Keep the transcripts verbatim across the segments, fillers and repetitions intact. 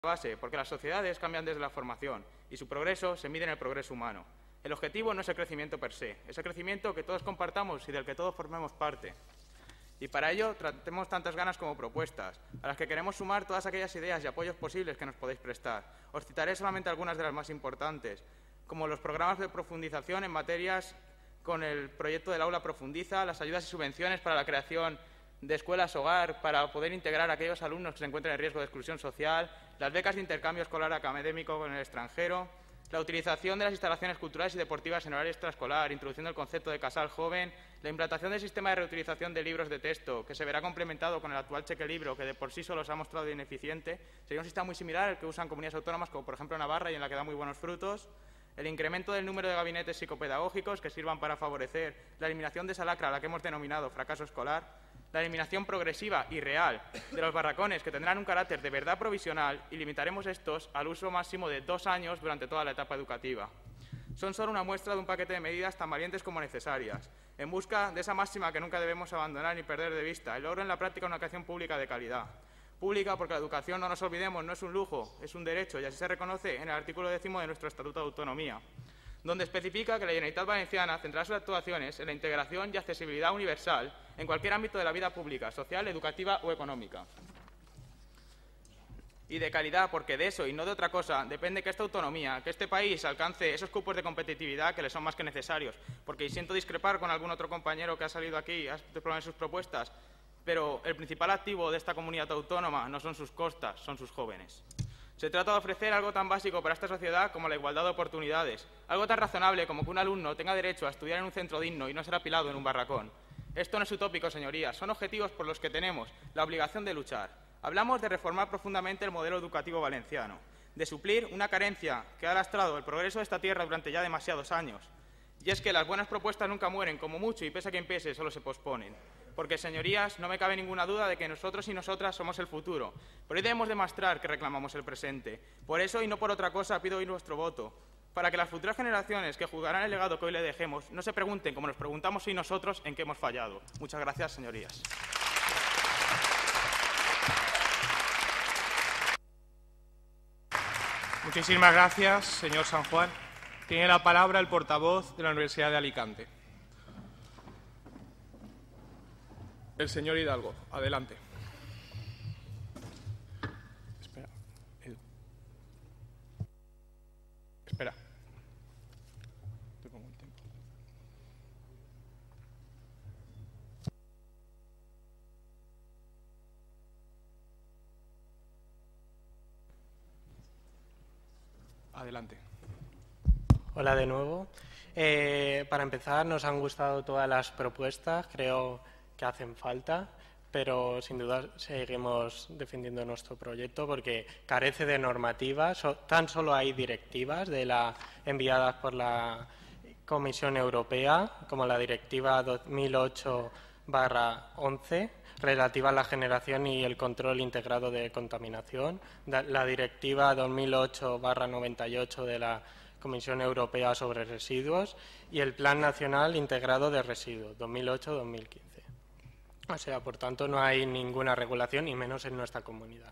base, porque las sociedades cambian desde la formación y su progreso se mide en el progreso humano. El objetivo no es el crecimiento per se, es el crecimiento que todos compartamos y del que todos formemos parte. Y para ello tratemos tantas ganas como propuestas, a las que queremos sumar todas aquellas ideas y apoyos posibles que nos podéis prestar. Os citaré solamente algunas de las más importantes, como los programas de profundización en materias con el proyecto del Aula Profundiza, las ayudas y subvenciones para la creación de escuelas hogar para poder integrar a aquellos alumnos que se encuentran en riesgo de exclusión social, las becas de intercambio escolar académico con el extranjero, la utilización de las instalaciones culturales y deportivas en horario extraescolar, introduciendo el concepto de casal joven, la implantación del sistema de reutilización de libros de texto, que se verá complementado con el actual cheque libro, que de por sí solo se ha mostrado ineficiente, sería un sistema muy similar al que usan comunidades autónomas como por ejemplo Navarra y en la que da muy buenos frutos. El incremento del número de gabinetes psicopedagógicos que sirvan para favorecer la eliminación de esa lacra a la que hemos denominado fracaso escolar, la eliminación progresiva y real de los barracones que tendrán un carácter de verdad provisional y limitaremos estos al uso máximo de dos años durante toda la etapa educativa. Son solo una muestra de un paquete de medidas tan valientes como necesarias, en busca de esa máxima que nunca debemos abandonar ni perder de vista, el logro en la práctica de una educación pública de calidad. Pública porque la educación, no nos olvidemos, no es un lujo, es un derecho y así se reconoce en el artículo décimo de nuestro Estatuto de Autonomía, donde especifica que la Generalitat Valenciana centrará sus actuaciones en la integración y accesibilidad universal en cualquier ámbito de la vida pública, social, educativa o económica. Y de calidad, porque de eso y no de otra cosa depende que esta autonomía, que este país alcance esos cupos de competitividad que le son más que necesarios. Porque y siento discrepar con algún otro compañero que ha salido aquí a exponer sus propuestas, pero el principal activo de esta comunidad autónoma no son sus costas, son sus jóvenes. Se trata de ofrecer algo tan básico para esta sociedad como la igualdad de oportunidades, algo tan razonable como que un alumno tenga derecho a estudiar en un centro digno y no ser apilado en un barracón. Esto no es utópico, señorías, son objetivos por los que tenemos la obligación de luchar. Hablamos de reformar profundamente el modelo educativo valenciano, de suplir una carencia que ha lastrado el progreso de esta tierra durante ya demasiados años. Y es que las buenas propuestas nunca mueren, como mucho, y pese a quien pese, solo se posponen. Porque, señorías, no me cabe ninguna duda de que nosotros y nosotras somos el futuro, pero hoy debemos demostrar que reclamamos el presente. Por eso, y no por otra cosa, pido hoy nuestro voto, para que las futuras generaciones que juzgarán el legado que hoy le dejemos no se pregunten, como nos preguntamos hoy nosotros, en qué hemos fallado. Muchas gracias, señorías. Muchísimas gracias, señor San Juan. Tiene la palabra el portavoz de la Universidad de Alicante. El señor Hidalgo, adelante. Espera. Edu. Espera. Te pongo el tiempo. Adelante. Hola de nuevo. Eh, para empezar, nos han gustado todas las propuestas, creo que hacen falta, pero sin duda seguimos defendiendo nuestro proyecto porque carece de normativa, so, tan solo hay directivas de la, enviadas por la Comisión Europea, como la Directiva dos mil ocho barra once, relativa a la generación y el control integrado de contaminación, la Directiva dos mil ocho barra noventa y ocho de la Comisión Europea sobre Residuos y el Plan Nacional Integrado de Residuos dos mil ocho dos mil quince. O sea, por tanto, no hay ninguna regulación, y menos en nuestra comunidad.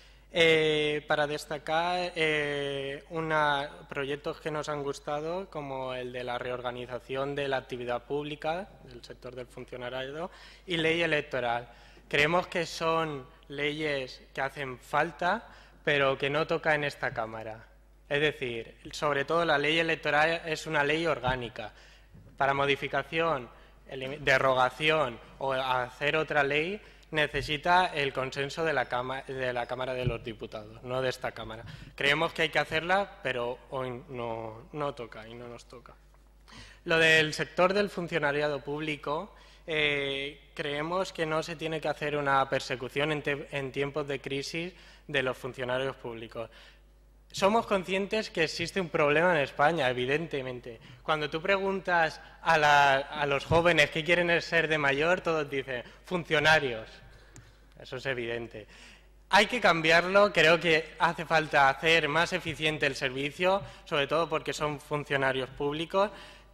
Eh, para destacar eh, una, proyectos que nos han gustado, como el de la reorganización de la actividad pública del sector del funcionariado y ley electoral. Creemos que son leyes que hacen falta, pero que no toca en esta Cámara. Es decir, sobre todo la ley electoral es una ley orgánica. Para modificación, derogación o hacer otra ley necesita el consenso de la, Cámara, de la Cámara de los Diputados, no de esta Cámara. Creemos que hay que hacerla, pero hoy no, no toca y no nos toca. Lo del sector del funcionariado público, eh, creemos que no se tiene que hacer una persecución en, te, en tiempos de crisis de los funcionarios públicos. Somos conscientes que existe un problema en España, evidentemente. Cuando tú preguntas a, la, a los jóvenes qué quieren ser de mayor, todos dicen funcionarios. Eso es evidente. Hay que cambiarlo, creo que hace falta hacer más eficiente el servicio, sobre todo porque son funcionarios públicos,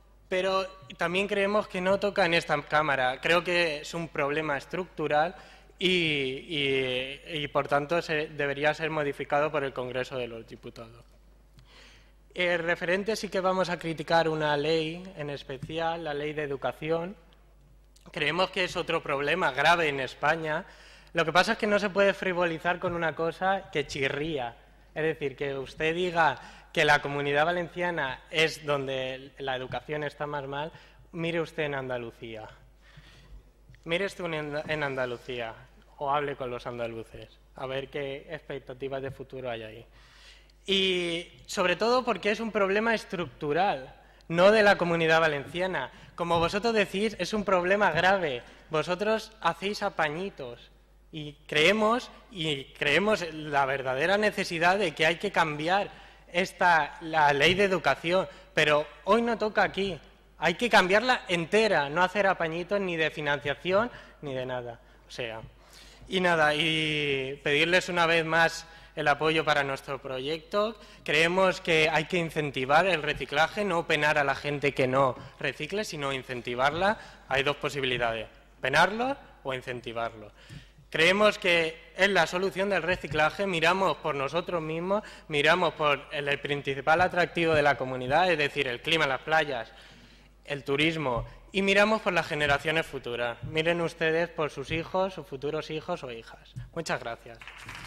pero también creemos que no toca en esta Cámara. Creo que es un problema estructural y, y, y por tanto, se, debería ser modificado por el Congreso de los Diputados. Eh, referente sí que vamos a criticar una ley en especial, la Ley de Educación. Creemos que es otro problema grave en España. Lo que pasa es que no se puede frivolizar con una cosa que chirría. Es decir, que usted diga que la Comunidad Valenciana es donde la educación está más mal. Mire usted en Andalucía. Mire usted en Andalucía o hable con los andaluces a ver qué expectativas de futuro hay ahí. Y sobre todo porque es un problema estructural, no de la Comunidad Valenciana. Como vosotros decís, es un problema grave. Vosotros hacéis apañitos y creemos, y creemos la verdadera necesidad de que hay que cambiar esta, la ley de educación, pero hoy no toca aquí. Hay que cambiarla entera, no hacer apañitos ni de financiación ni de nada. O sea, y nada, y pedirles una vez más el apoyo para nuestro proyecto. Creemos que hay que incentivar el reciclaje, no penar a la gente que no recicle, sino incentivarla. Hay dos posibilidades, penarlo o incentivarlo. Creemos que es la solución del reciclaje, miramos por nosotros mismos, miramos por el, el principal atractivo de la comunidad, es decir, el clima, las playas, el turismo, y miramos por las generaciones futuras. Miren ustedes por sus hijos, sus futuros hijos o hijas. Muchas gracias.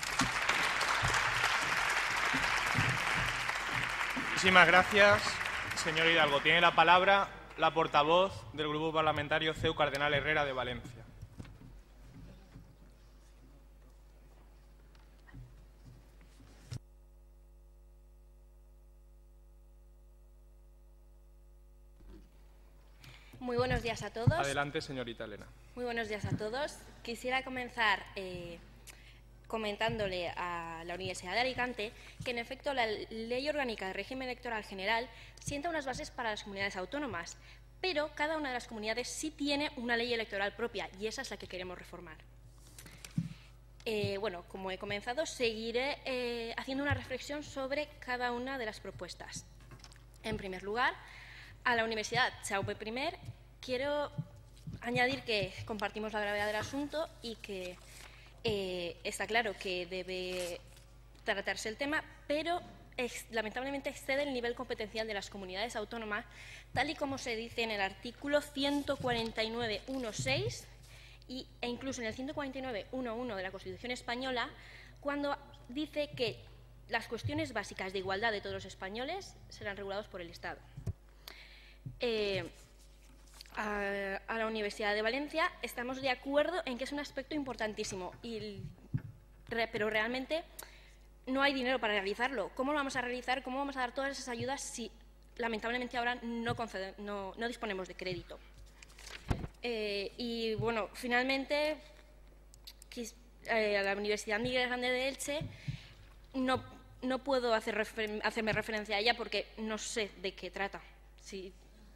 Muchísimas gracias, señor Hidalgo. Tiene la palabra la portavoz del Grupo Parlamentario C E U Cardenal Herrera de Valencia. Muy buenos días a todos. Adelante, señorita Elena. Muy buenos días a todos. Quisiera comenzar eh, comentándole a la Universidad de Alicante que, en efecto, la Ley Orgánica de Régimen Electoral General sienta unas bases para las comunidades autónomas, pero cada una de las comunidades sí tiene una ley electoral propia y esa es la que queremos reformar. Eh, bueno, como he comenzado, seguiré eh, haciendo una reflexión sobre cada una de las propuestas. En primer lugar, a la Universidad Jaume primero quiero añadir que compartimos la gravedad del asunto y que eh, está claro que debe tratarse el tema, pero ex, lamentablemente excede el nivel competencial de las comunidades autónomas, tal y como se dice en el artículo ciento cuarenta y nueve punto uno punto seis y, e incluso en el ciento cuarenta y nueve punto uno punto uno de la Constitución española, cuando dice que las cuestiones básicas de igualdad de todos los españoles serán regulados por el Estado. Eh, a, a la Universidad de Valencia estamos de acuerdo en que es un aspecto importantísimo, y, re, pero realmente no hay dinero para realizarlo. ¿Cómo lo vamos a realizar? ¿Cómo vamos a dar todas esas ayudas si lamentablemente ahora no, concede, no, no disponemos de crédito? Eh, y bueno, finalmente quis, eh, a la Universidad Miguel Grande de Elche no, no puedo hacer refer, hacerme referencia a ella porque no sé de qué trata. Sí.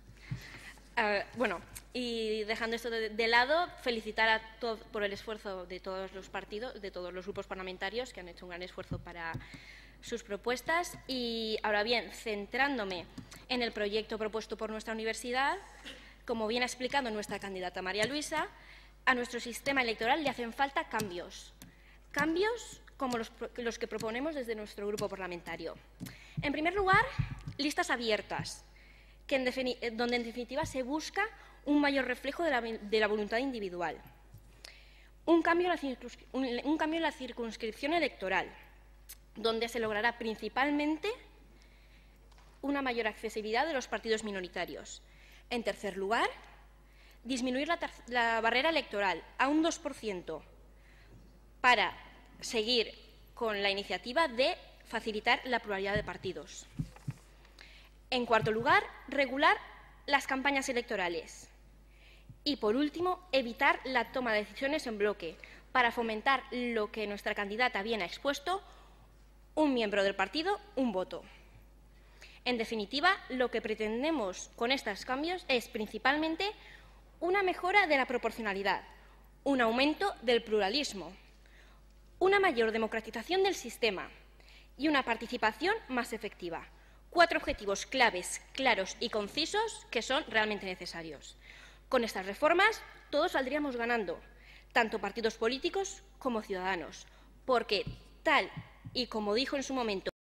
Uh, bueno, y dejando esto de, de lado, felicitar a todo, por el esfuerzo de todos los partidos, de todos los grupos parlamentarios que han hecho un gran esfuerzo para sus propuestas. Y ahora bien, centrándome en el proyecto propuesto por nuestra universidad, como bien ha explicado nuestra candidata María Luisa, a nuestro sistema electoral le hacen falta cambios. Cambios como los, los que proponemos desde nuestro grupo parlamentario. En primer lugar, listas abiertas, que en donde en definitiva se busca un mayor reflejo de la, de la voluntad individual. Un cambio, la, un, un cambio en la circunscripción electoral, donde se logrará principalmente una mayor accesibilidad de los partidos minoritarios. En tercer lugar, disminuir la, la barrera electoral a un dos por ciento para seguir con la iniciativa de facilitar la pluralidad de partidos. En cuarto lugar, regular las campañas electorales. Y, por último, evitar la toma de decisiones en bloque para fomentar lo que nuestra candidata bien ha expuesto: un miembro del partido, un voto. En definitiva, lo que pretendemos con estos cambios es principalmente una mejora de la proporcionalidad, un aumento del pluralismo, una mayor democratización del sistema y una participación más efectiva. Cuatro objetivos claves, claros y concisos que son realmente necesarios. Con estas reformas todos saldríamos ganando, tanto partidos políticos como ciudadanos, porque tal y como dijo en su momento